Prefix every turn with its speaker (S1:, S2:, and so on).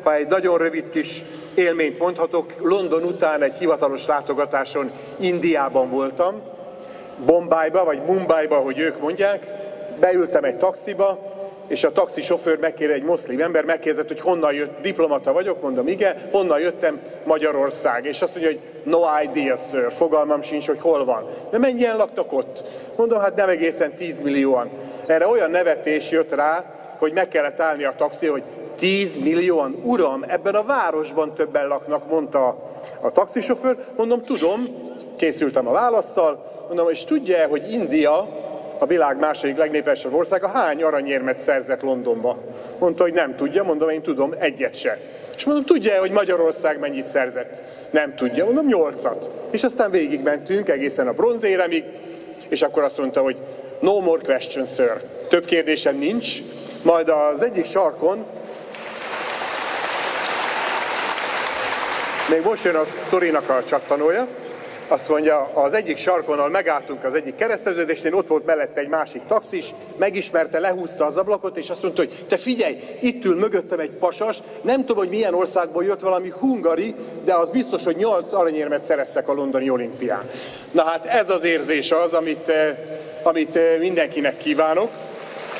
S1: Ha egy nagyon rövid kis élményt mondhatok, London után egy hivatalos látogatáson Indiában voltam, Bombájba, vagy Mumbaiba, ahogy ők mondják, beültem egy taxiba, és a taxisofőr egy muszlim ember megkérdezett, hogy honnan jött, diplomata vagyok, mondom, igen, honnan jöttem, Magyarország. És azt mondja, hogy no idea, sir, fogalmam sincs, hogy hol van. De mennyien laknak ott? Mondom, hát nem egészen 10 millióan. Erre olyan nevetés jött rá, hogy meg kellett állni a taxi, hogy 10 millióan, uram, ebben a városban többen laknak, mondta a taxisofőr. Mondom, tudom, készültem a válasszal, mondom, és tudja, hogy India, a világ második legnépesebb országa, hány aranyérmet szerzett Londonba? Mondta, hogy nem tudja, mondom, én tudom, egyet se. És mondom, tudja, hogy Magyarország mennyit szerzett? Nem tudja, mondom, 8-at. És aztán végigmentünk egészen a bronzéremig, és akkor azt mondta, hogy no more questions, sir. Több kérdésem nincs. Majd az egyik sarkon, még most jön a sztorinak a csattanója, azt mondja, az egyik sarkonnal megálltunk az egyik kereszteződésnél, ott volt mellette egy másik taxis, megismerte, lehúzta az ablakot, és azt mondta, hogy te figyelj, itt ül mögöttem egy pasas, nem tudom, hogy milyen országból jött, valami hungari, de az biztos, hogy 8 aranyérmet szereztek a londoni olimpián. Na hát ez az érzés az, amit mindenkinek kívánok.